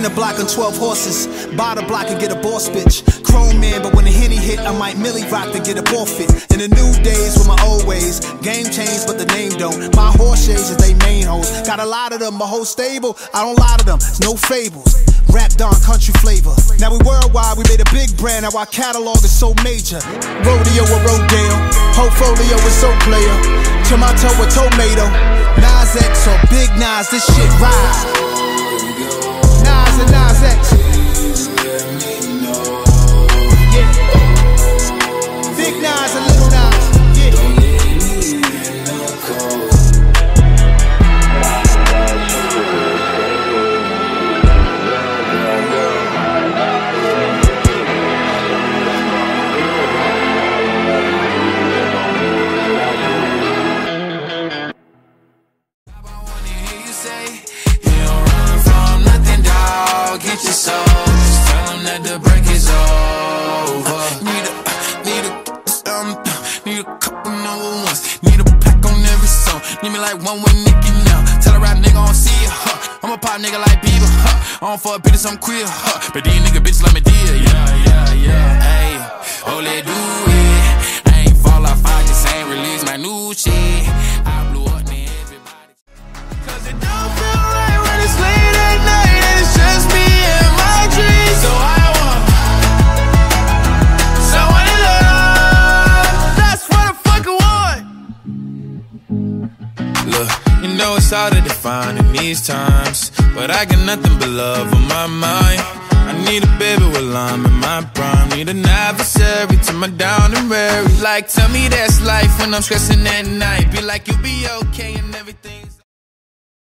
a block on 12 horses. Buy the block and get a boss bitch. Chrome man, but when the Henny hit, I might Millie rock to get a forfeit. In the new days with my old ways, game changed but the name don't. My horse shades is they main hoes. Got a lot of them, my whole stable, I don't lie to them, it's no fables. Rapped on country flavor. Now we worldwide, we made a big brand, now our catalog is so major. Rodeo or Rodeo, portfolio is so player. Tomato or tomato, Nas X or Big Nas, this shit ride. Nas and Nas X. Yeah. Big Nas and Lil Nas. Yeah. Get your soul, just tell them that the break is over. Need a couple number ones. Need a pack on every song. Need me like one with Nicky now. Tell a rap nigga I don't see ya, huh. I'm a pop nigga like Bieber, huh. I don't fuck bitches, I'm queer, huh. But these nigga bitches let me deal, yeah. Hey, oh, let do it. I ain't fall off, I just ain't release my new shit. I blew up, man, everybody. Cause it don't feel right when it's late at night and it's just me. So I want someone in love. That's what the fuck I want. Look, you know it's hard to define in these times, but I got nothing but love on my mind. I need a baby while I'm in my prime. Need an adversary to my down and weary. Like, tell me that's life when I'm stressing at night. Be like, you'll be okay and everything's